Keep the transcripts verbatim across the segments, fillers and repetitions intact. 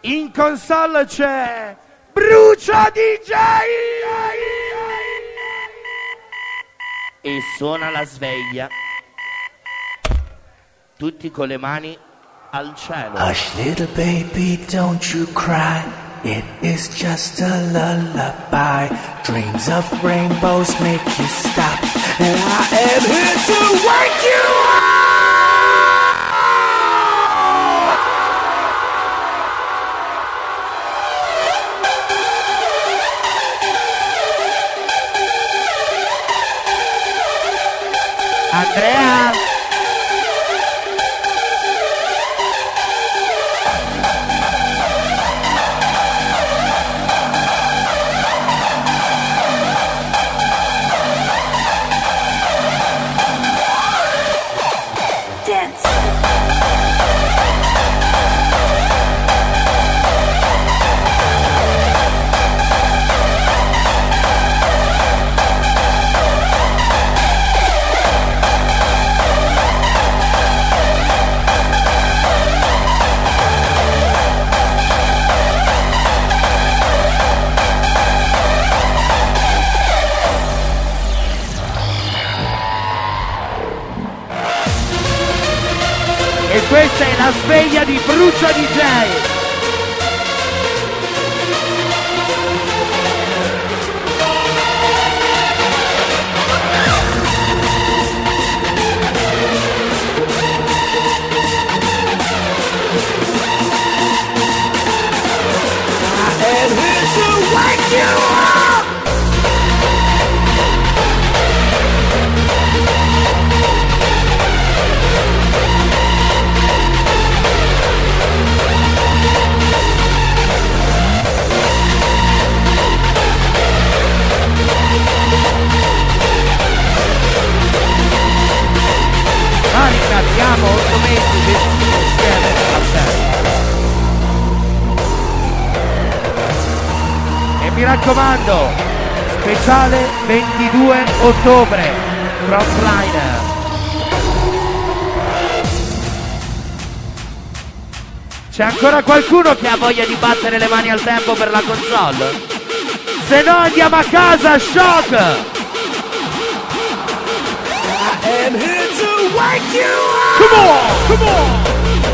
In console c'è Brucio D J e suona la sveglia. Tutti con le mani al cielo. Hush little baby, don't you cry. It is just a lullaby. Dreams of rainbows make you stop. And I am here to wake you up. Andrea! E questa è la sveglia di Brucio D J. And here to wake you up. Marica, abbiamo otto mesi insieme a te. E mi raccomando, speciale ventidue ottobre, Frontliner. C'è ancora qualcuno che ha voglia di battere le mani al tempo per la console? Se no andiamo a casa, Shock! I'm here to wake you up! Come on! Come on!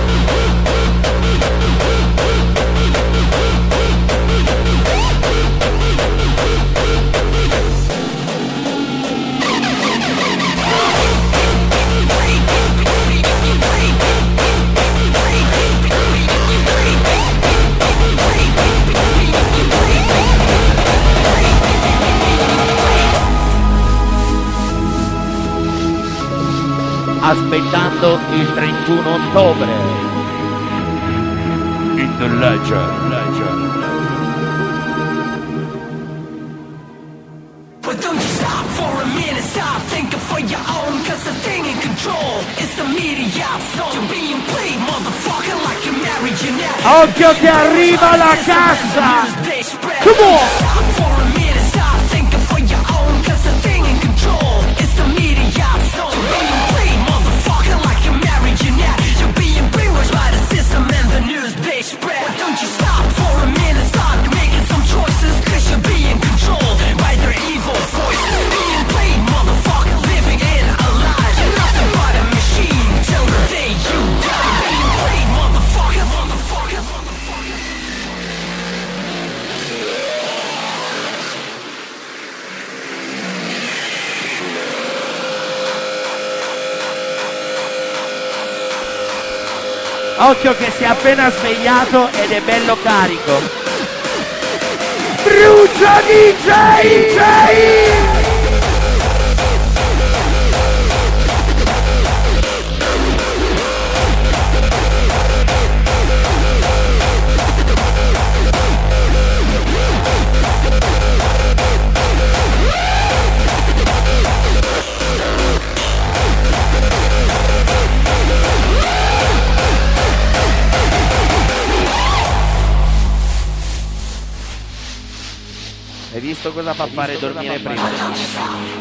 Aspettando il trentuno ottobre. In the legend, legend. But don't you stop for a minute, stop thinking for your own, cause the thing in control is the media. So you're being played, motherfucker, like you're married, you're not. Occhio che arriva la cassa! Come on! Stop for a minute, stop thinking for your own, cause the thing in control is the media. So you're being played, motherfucker, like you're married, you're not. You're being brainwashed by the system and the news they spread. But don't you stop for a minute, start making some choices, cause you're being controlled by their evil voices. Being played, motherfucker, living in a lie. You're nothing but a machine till the day you die. Being played, motherfucker, motherfucker, motherfucker. Occhio che si è appena svegliato ed è bello carico. Brucio D J! Hai visto cosa fa fare dormire prima?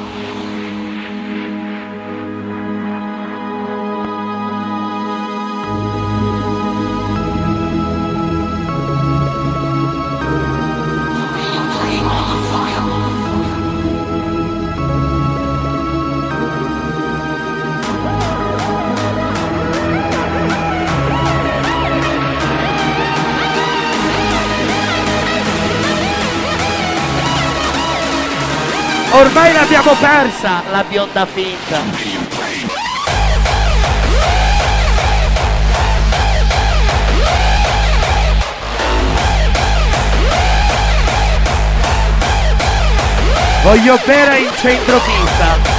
Ormai l'abbiamo persa la bionda finta. Voglio bere in centro pista.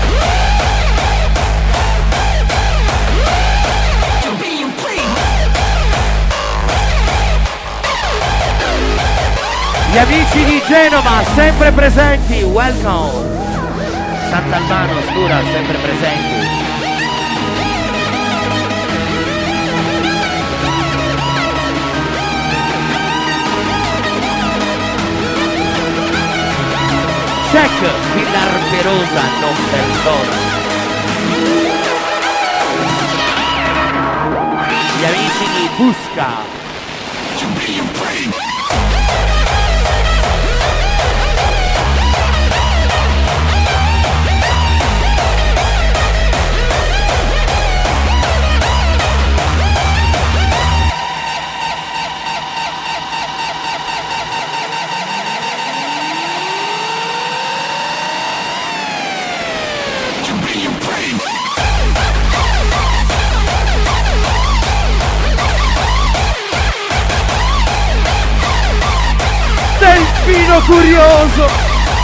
Gli amici di Genova sempre presenti, welcome. Sant'Albano, Stura sempre presenti. Check, Villar Perosa non perdona. Gli amici di Busca. Delfino curioso!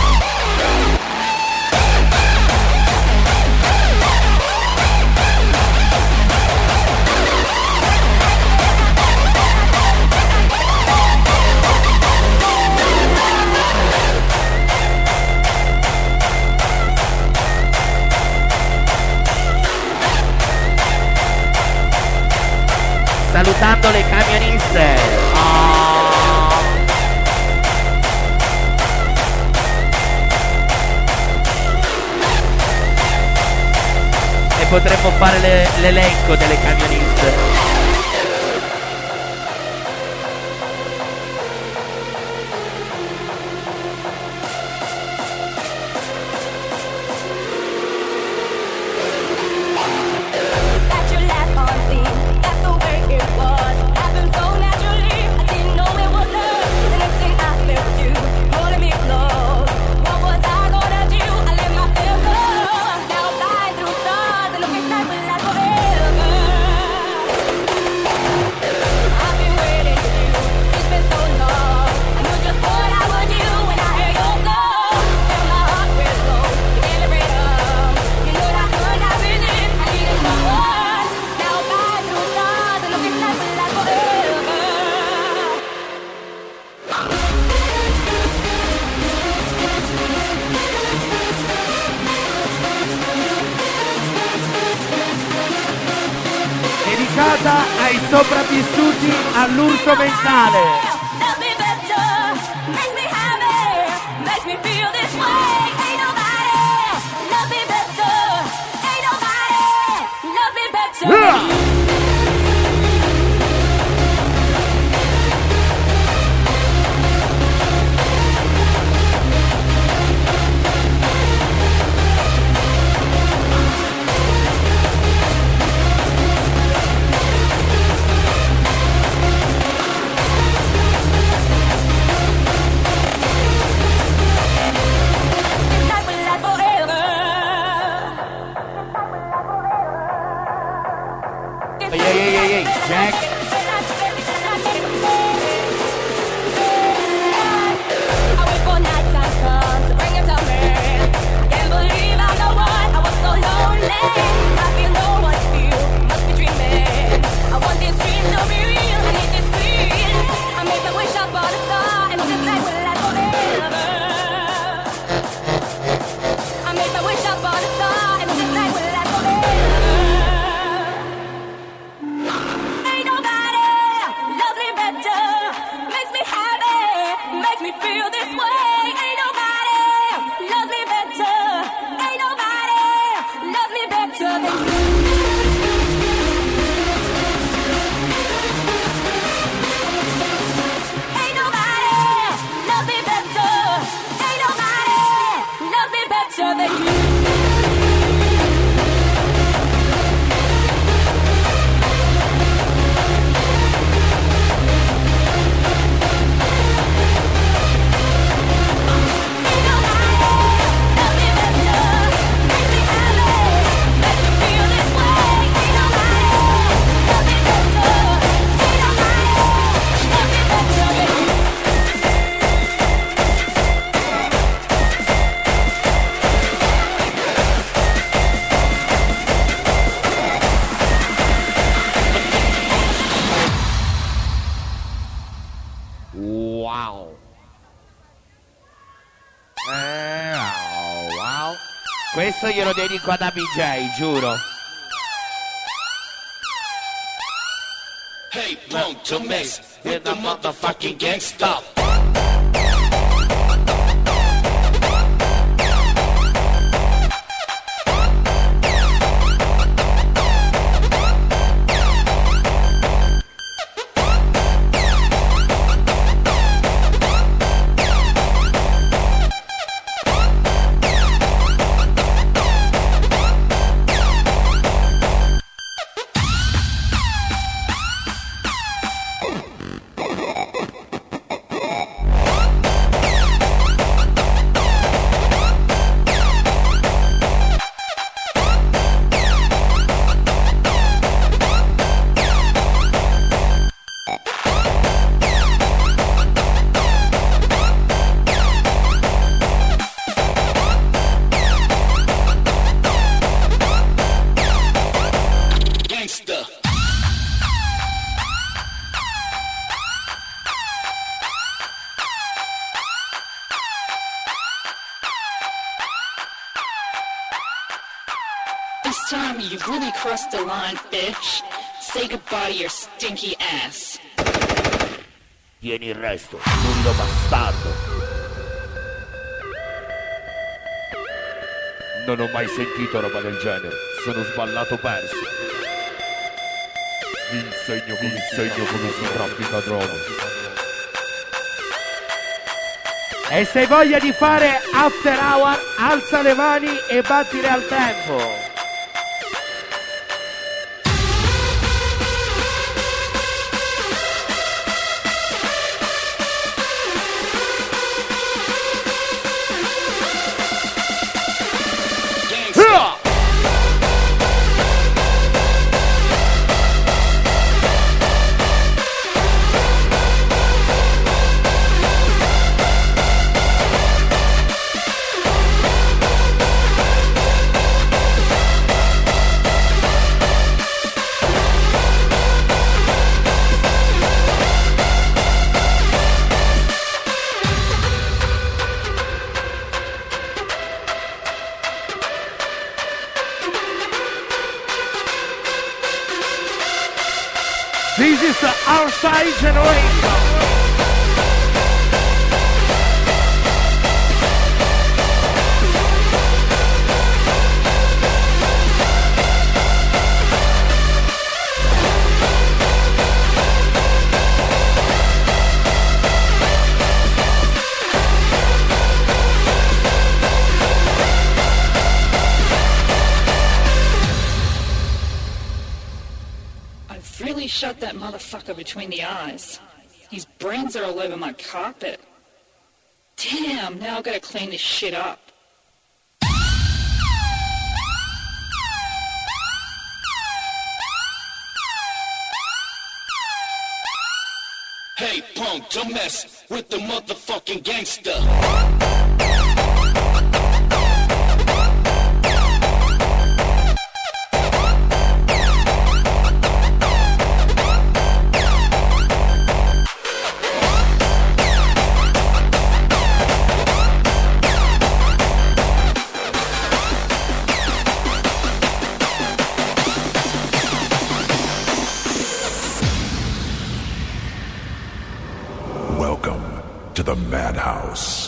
Salutando le camioniste. Oh. E potremmo fare le, l'elenco delle camioniste. Ai sopravvissuti all'urto mentale. Wow. Eh, wow, wow. Questo glielo dedico ad A B J, giuro. Hey, punk, don't mess with the motherfucking gangsta. This time you've really crossed the line, bitch. Say goodbye to your stinky ass. Tieni il resto, nullo bastardo. Non ho mai sentito roba del genere. Sono sballato perso. Vi insegno, vi insegno come si traffica droga. E se hai voglia di fare after hour, alza le mani e battile al tempo. This is the outside generation. Really shot that motherfucker between the eyes. His brains are all over my carpet. Damn, now I've got to clean this shit up. Hey, punk, don't mess with the motherfucking gangster. To the madhouse.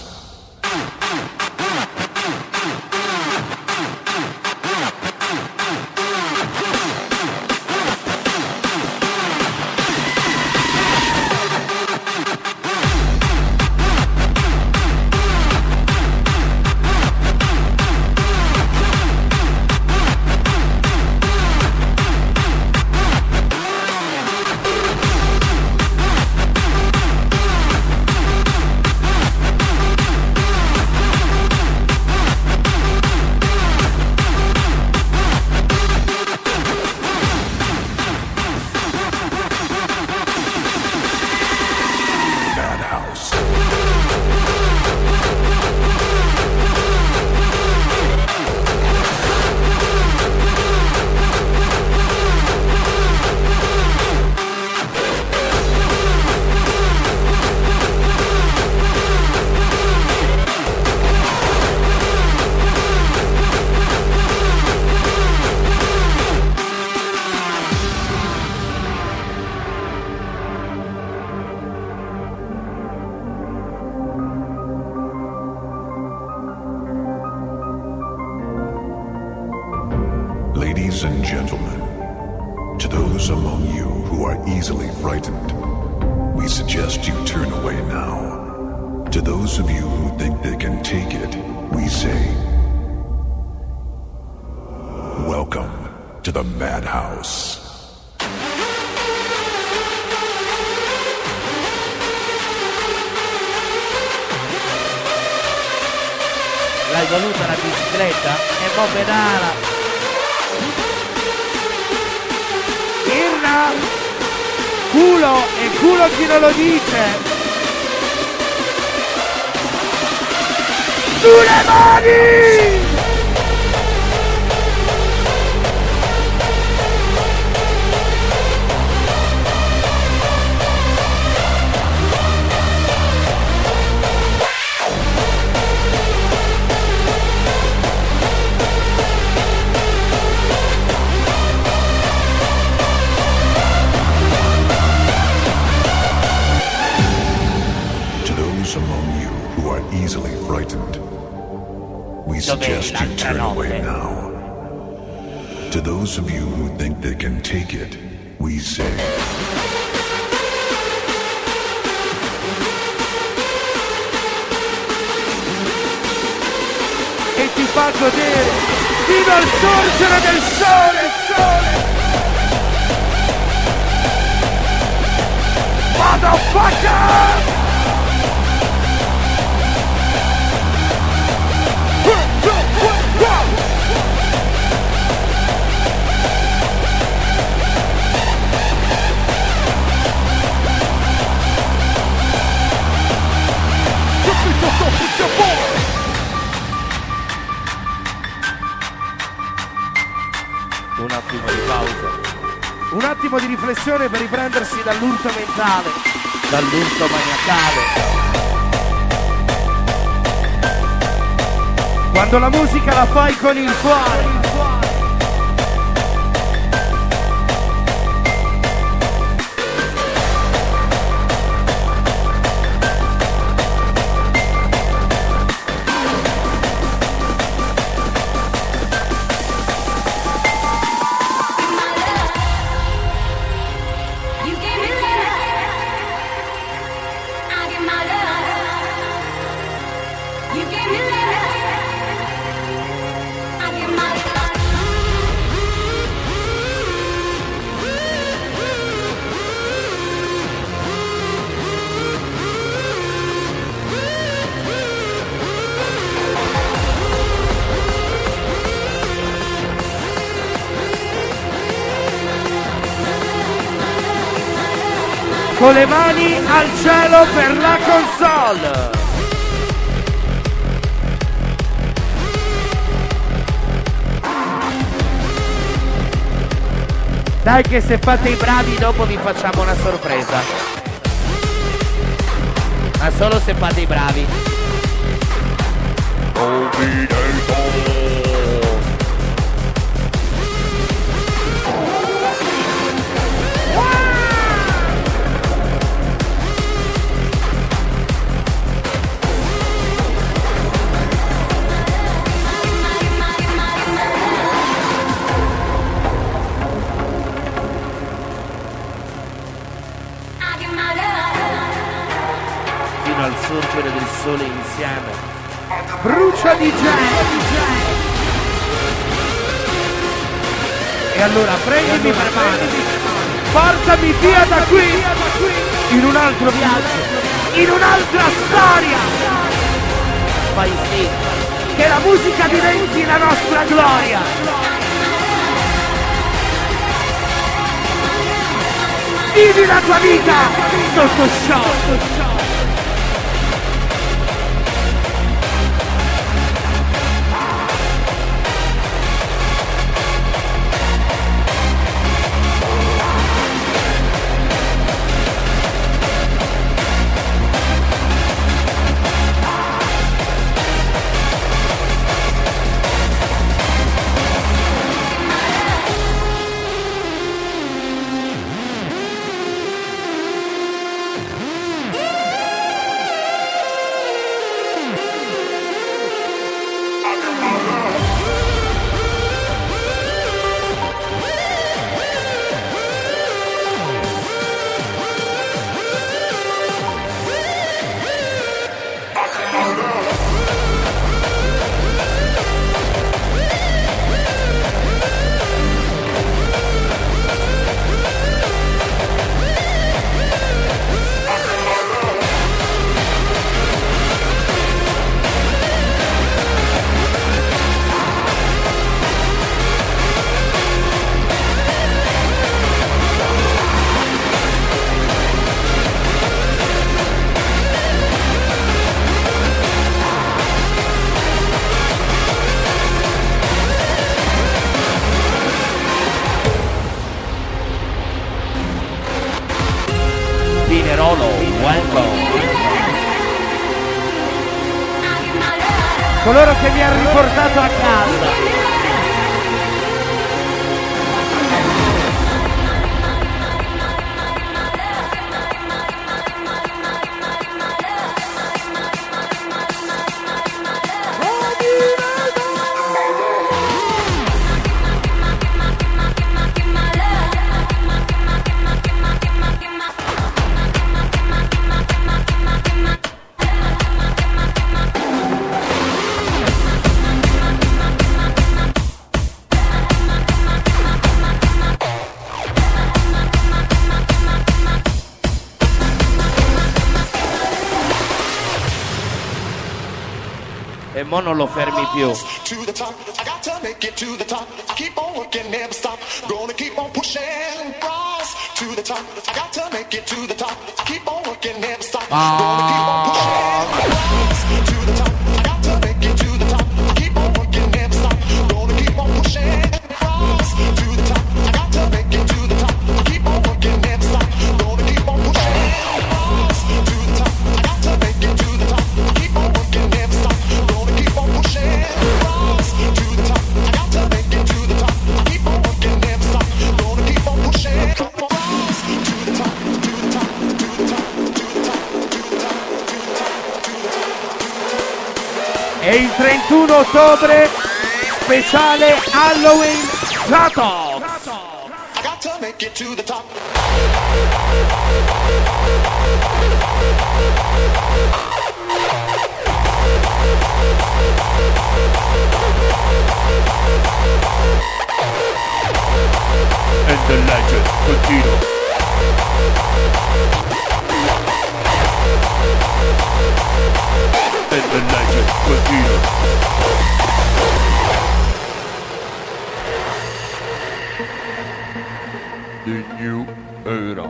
and gentlemen, to those among you who are easily frightened, we suggest you turn away now. To those of you who think they can take it, we say, welcome to the Madhouse. L'hai voluta la bicicletta? E mo pedala! Irna! Culo! E culo chi non lo dice! Sulle mani! Among you who are easily frightened, we suggest you turn away now. To those of you who think they can take it, we say, e ti fa godere fino al sorgere del sole, sole. Motherfucker! Un attimo di pausa, un attimo di riflessione per riprendersi dall'urto mentale, dall'urto maniacale. Quando la musica la fai con il cuore. Con le mani al cielo per la console. Dai che se fate i bravi dopo vi facciamo una sorpresa. Ma solo se fate i bravi. Al sorgere del sole insieme. Brucia D J! E allora prendimi per mano, portami via da qui, in un altro viaggio, in un'altra storia. Fai sì che la musica diventi la nostra gloria. Vivi la tua vita sotto shock. coloro che mi hanno riportato a casa. E mo non lo fermi più. To the top, I got to make it to the top. I keep on working, never stop. Gonna keep on pushing. Rise to the top. I got to make it to the top. I keep on working, never stop. Gonna keep on pushing. Rise to the top. I got to make it to the top. I keep on working, never stop. Gonna keep on pushing. Rise to the top. I got to make it to the top. I keep on working, never stop. Gonna keep on pushing. Rise to the top. I got to make it to the top. I keep on working, never stop. Keep on pushing, rise to the top. I got to make it to the top. I keep on working, never stop. Gonna keep on pushing, rise to the top, to the top, to the top, to the top, to the top, to the top, to the top. E il trentuno ottobre speciale Halloween Zatox. I got to make it to the top. And the legend continues. And the legend continues. The new era.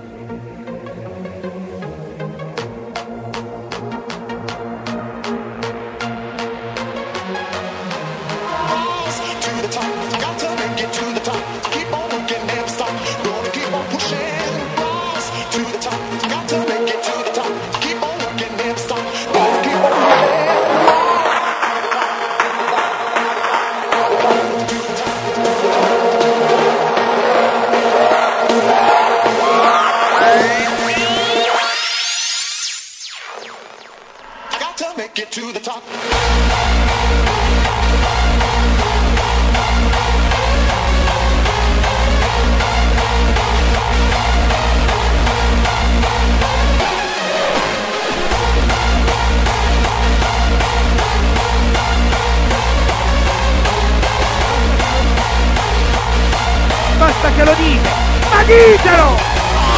Basta che lo dite, ma ditelo!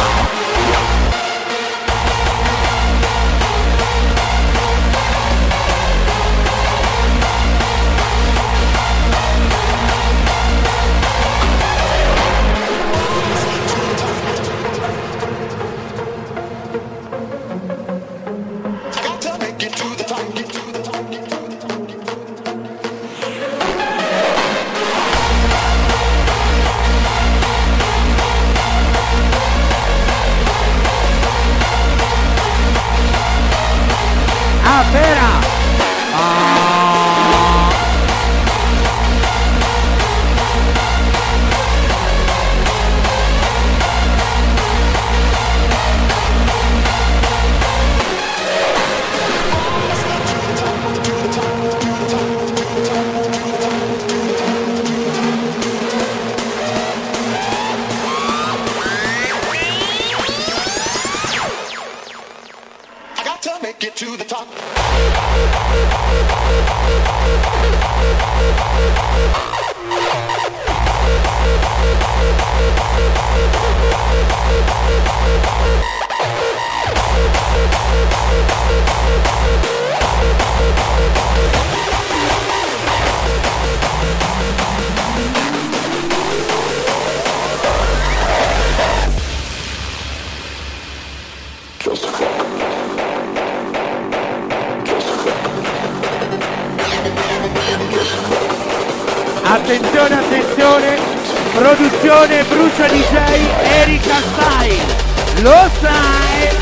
Attenzione, attenzione, produzione Brucia D J Erika Style, lo sai?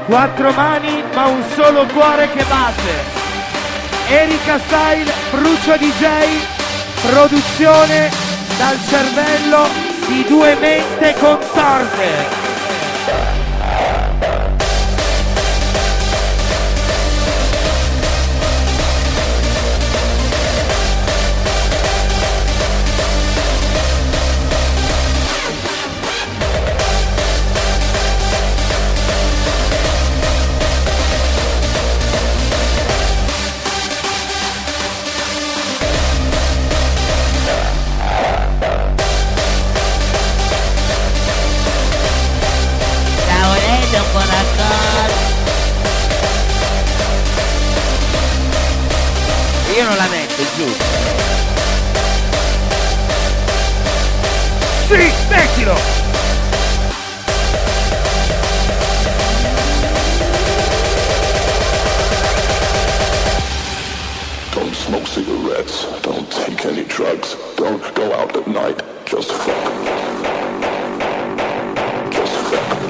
Quattro mani ma un solo cuore che batte. Erika Style, Brucio D J, produzione dal cervello di due mente contorte. Io non la metto, giù. Sì, mettilo! Don't smoke cigarettes, don't take any drugs, don't go out at night, just fuck. Just fuck.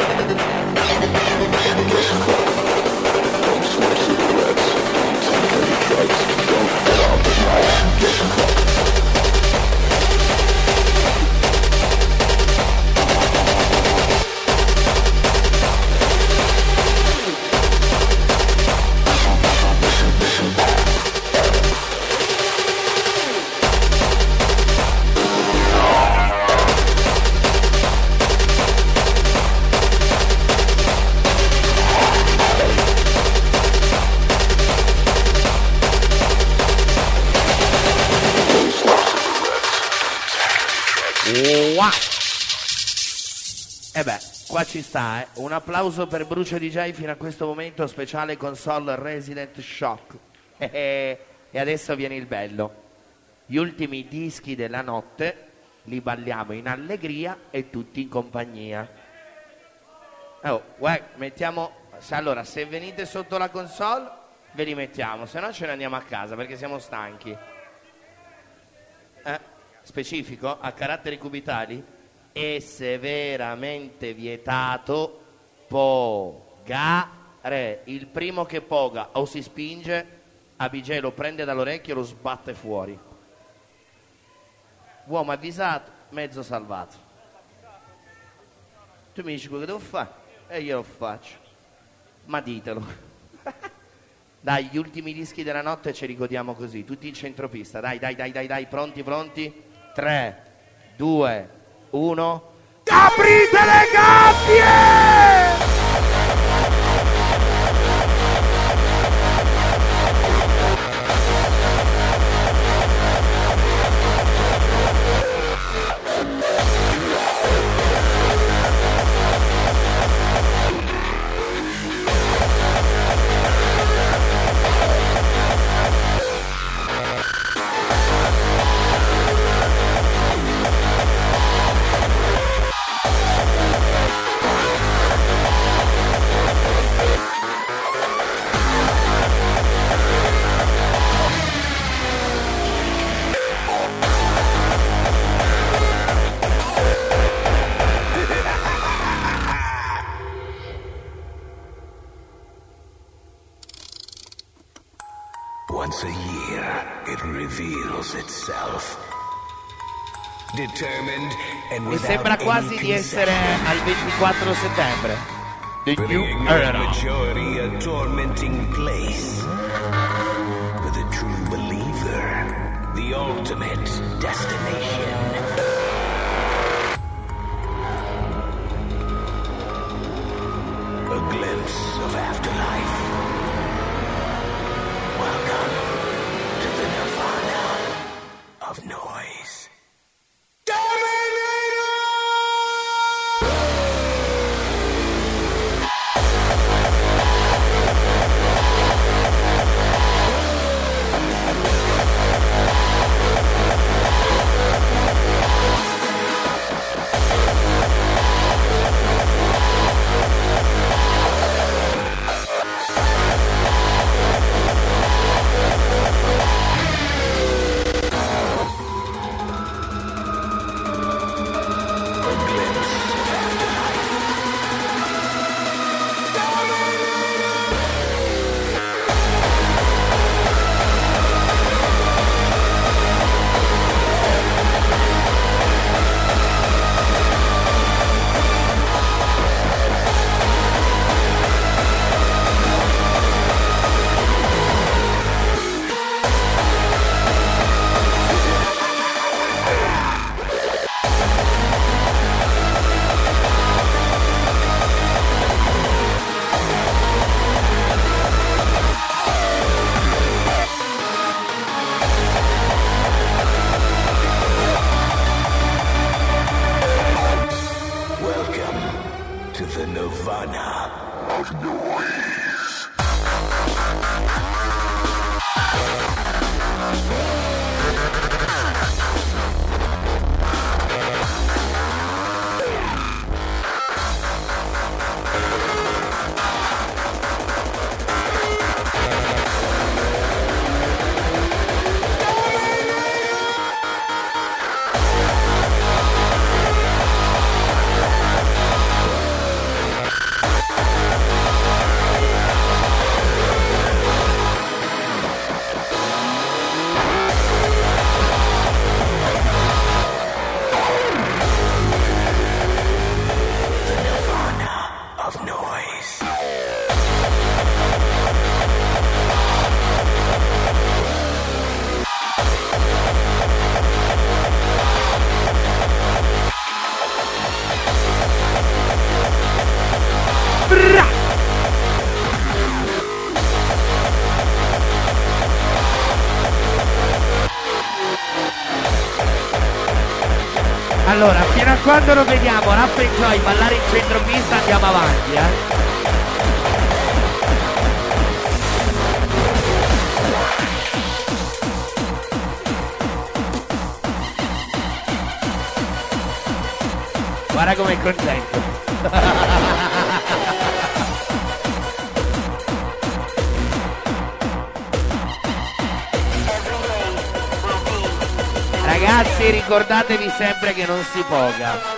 Just fuck. Don't smoke cigarettes, don't take any drugs, don't go out at night, just fuck. Wow. E beh, qua ci sta, eh. Un applauso per Brucio D J fino a questo momento, speciale console Resident Shock. E adesso viene il bello. Gli ultimi dischi della notte li balliamo in allegria e tutti in compagnia. Oh, guarda, mettiamo... Allora, se venite sotto la console ve li mettiamo, se no ce ne andiamo a casa perché siamo stanchi. Eh? Specifico, a caratteri cubitali, è severamente vietato pogare. Il primo che poga o si spinge, A B J lo prende dall'orecchio e lo sbatte fuori. Uomo avvisato, mezzo salvato. Tu mi dici quello che devo fare e io lo faccio, ma ditelo. Dai, gli ultimi dischi della notte ce li godiamo così, tutti in centropista. Dai, dai, dai, dai, dai, pronti, pronti? tre, due, uno. Aprite le gabbie! Once a year, it reveals itself. Determined and Mi without sembra any quasi di essere concession. al ventiquattro settembre. The For the New ignorant Era. majority, a tormenting place. For the true believer, the ultimate destination. A glimpse of afterlife. Welcome to the Nirvana of noise. Allora, fino a quando lo vediamo Raff e Joy ballare in centropista andiamo avanti, eh. Guarda com'è contento. Ragazzi, ricordatevi sempre che non si poga.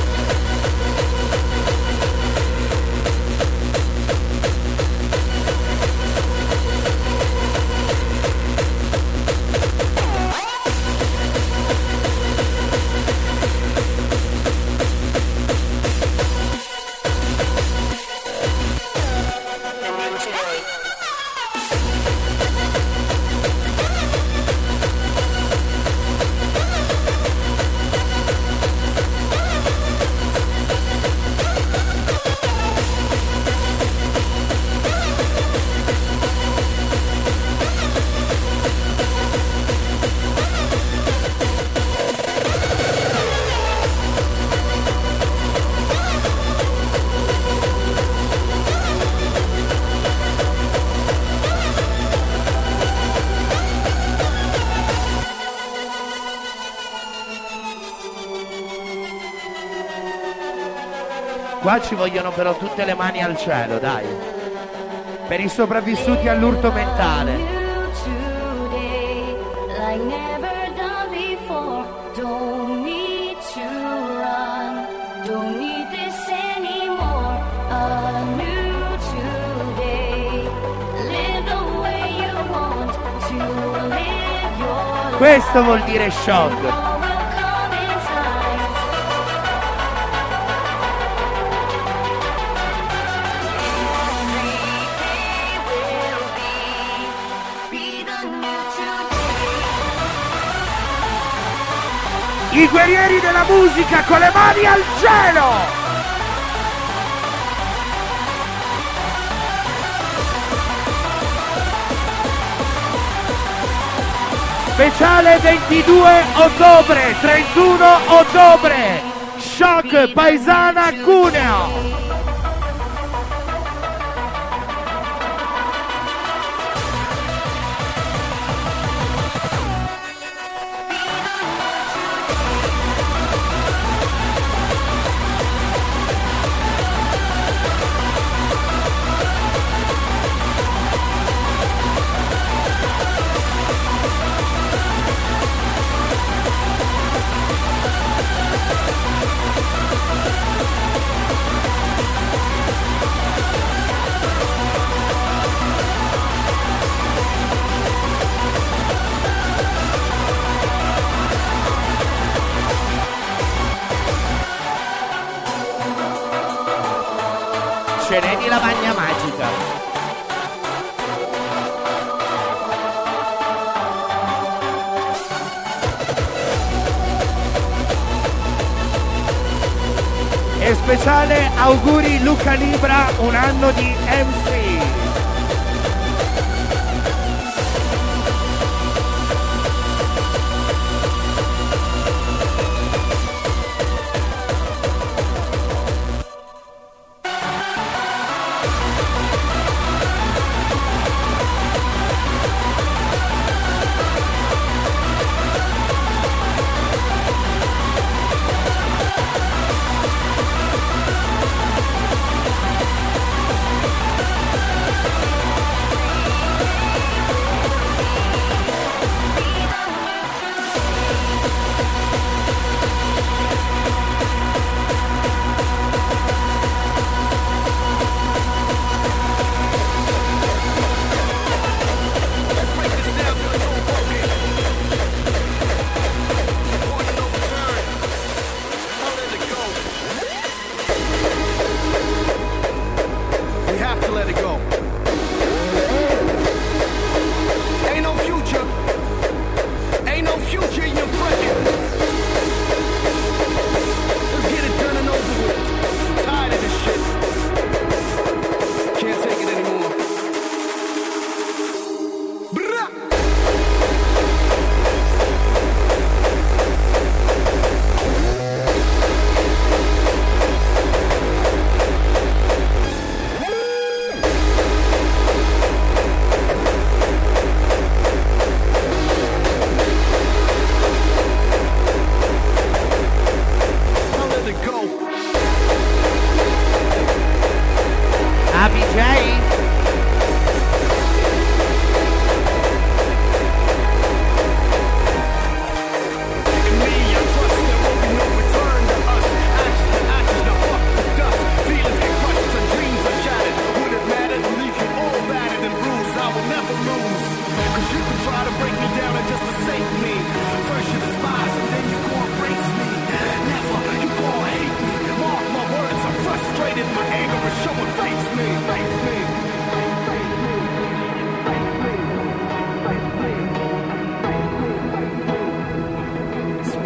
Qua ci vogliono però tutte le mani al cielo, dai. Per i sopravvissuti all'urto mentale. Questo vuol dire shock. I guerrieri della musica con le mani al cielo! Speciale ventidue ottobre, trentuno ottobre, Shock Paesana Cuneo! Sereni la magna magica. E speciale auguri Luca Libra, un anno di M C.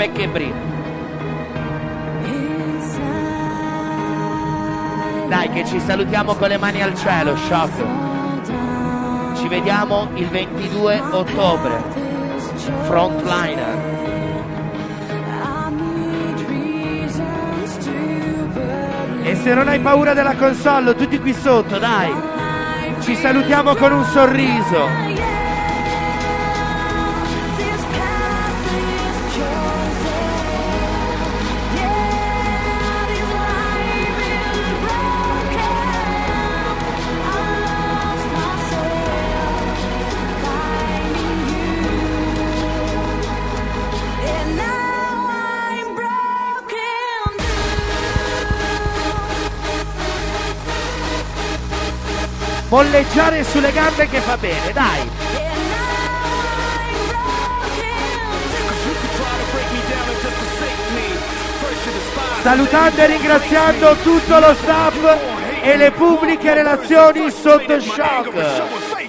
McKebri. Dai che ci salutiamo con le mani al cielo, Shock. Ci vediamo il ventidue ottobre. Frontliner. E se non hai paura della console, tutti qui sotto, dai. Ci salutiamo con un sorriso. Molleggiare sulle gambe che fa bene, dai. Salutando e ringraziando tutto lo staff e le pubbliche relazioni sotto Shock.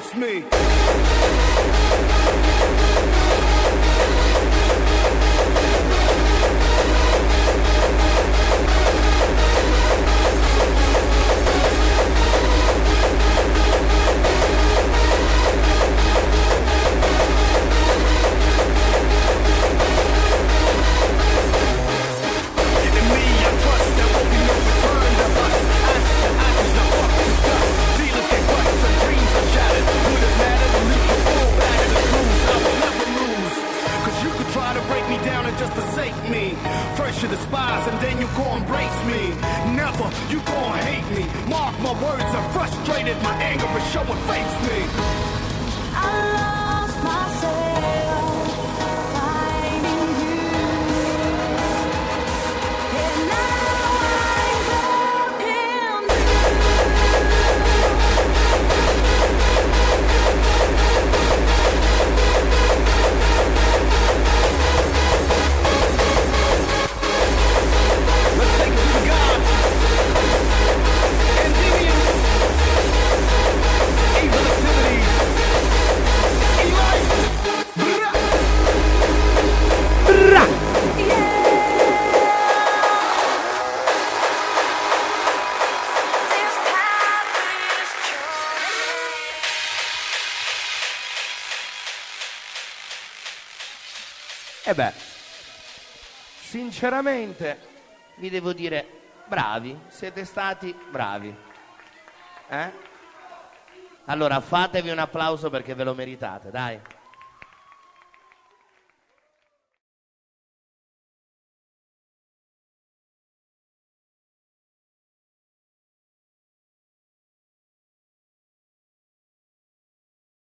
E beh, sinceramente vi devo dire bravi, siete stati bravi. Eh? Allora fatevi un applauso perché ve lo meritate, dai.